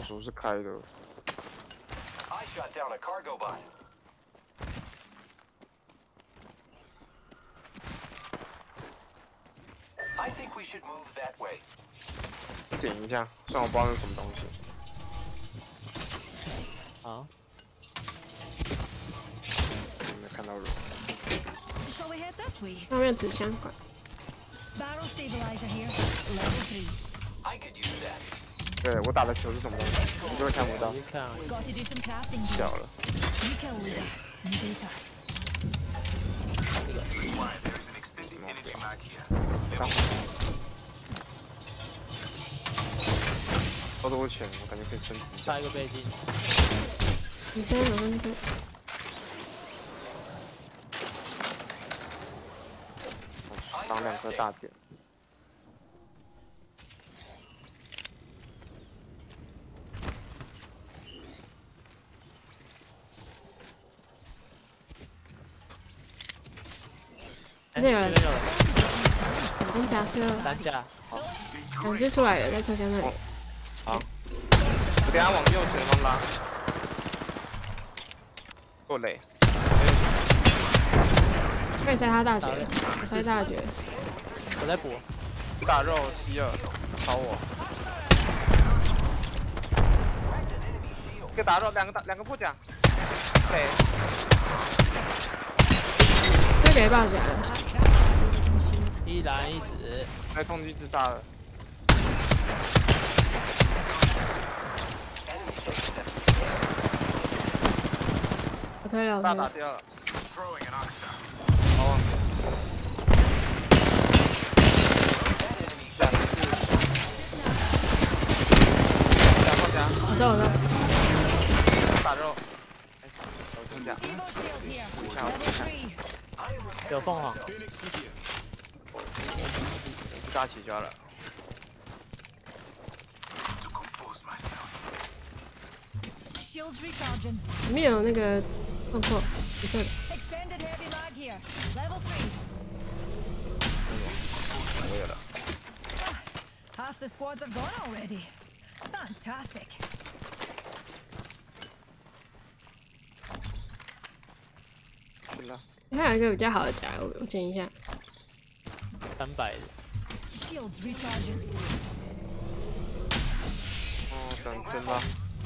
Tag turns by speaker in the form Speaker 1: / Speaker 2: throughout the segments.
Speaker 1: 鼠是开的。
Speaker 2: I shot down a cargo bot. I think we should move that way.
Speaker 1: 点一下，虽然我不知道那是什么东西。
Speaker 3: 好。
Speaker 1: 没看到人。
Speaker 4: 上面纸箱管。
Speaker 5: Barrel stabilizer here, level 3.
Speaker 2: I could use that.
Speaker 1: 对我打的球是什么东西，你就会看不到。
Speaker 5: Got to do some crafting.
Speaker 1: 小了。
Speaker 5: You kill leader. New data.
Speaker 2: There's an extended energy mag here.
Speaker 1: 超多钱，我感觉可以升级。
Speaker 3: 差一个倍镜。
Speaker 4: 你现在有问题？
Speaker 1: 赏2颗大点。
Speaker 4: 这有人。单甲是。
Speaker 3: 单甲。好。
Speaker 4: 2只出来了，在车厢那里。
Speaker 1: 好。我等下往右前方拉。够累。
Speaker 4: 可以塞他大绝，我塞大绝。
Speaker 3: 我在补。
Speaker 1: 大肉72，朝我。一个大肉，两个破甲。对。
Speaker 4: 这给爆起来了。
Speaker 3: 一蓝一紫。
Speaker 1: 被攻击自杀了。
Speaker 4: 我推了。
Speaker 1: 大打掉了。
Speaker 4: 我走了。
Speaker 1: 大肉。我听讲。
Speaker 3: 有凤凰。
Speaker 1: 大起抓了。
Speaker 4: 里面有那个碰破，不错的。
Speaker 1: 我有了。
Speaker 5: Half the squads are gone already. Fantastic.
Speaker 1: 是了。
Speaker 4: 还有一个比较好的甲，我捡一下。
Speaker 3: 300的。
Speaker 5: Shields recharging.
Speaker 1: 哦，等真吧。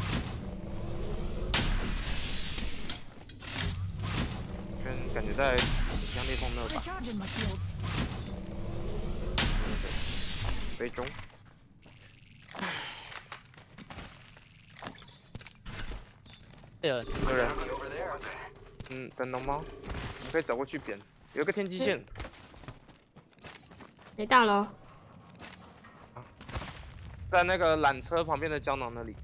Speaker 1: 感觉在像裂缝那吧。杯中。
Speaker 3: 有
Speaker 1: 人。等龙猫，你可以走过去扁。有一个天际线。
Speaker 4: 没到喽。
Speaker 1: 在那个缆车旁边的胶囊那里。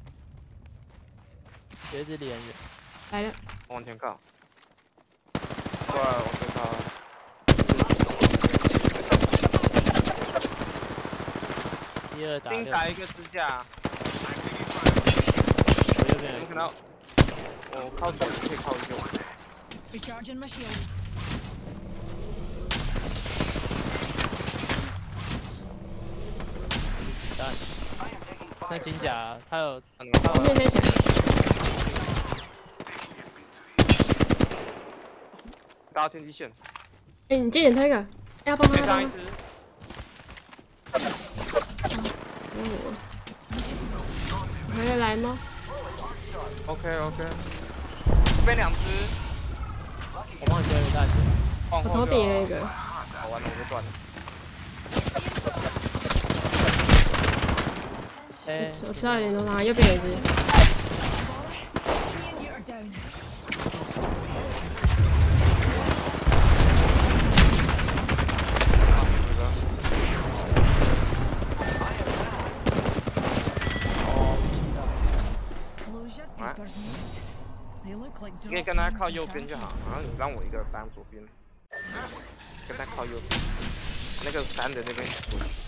Speaker 3: 有一只猎人。
Speaker 4: 来了。
Speaker 1: 往前靠。过来，往前靠。
Speaker 3: 第2打。
Speaker 1: 新打一个支架。
Speaker 3: 我右边有
Speaker 1: 看到。我靠左，可以靠右。
Speaker 5: Recharging my shields.
Speaker 3: 那金甲他有。
Speaker 4: 今天飞起来。
Speaker 1: 搭天际线。
Speaker 4: 哎，你接点推一个，要帮他。
Speaker 1: 上一只。
Speaker 4: 我回得来吗
Speaker 1: ？OK。飞2只。
Speaker 3: 我帮你丢一个大血。
Speaker 4: 我头顶有一个。
Speaker 1: 好，完了，我就断了。
Speaker 4: 我吃到一点多伤，右边有一只。
Speaker 1: 你可以跟他靠右边就好，然后你让我一个当左边，跟他靠右边，那个3的那边。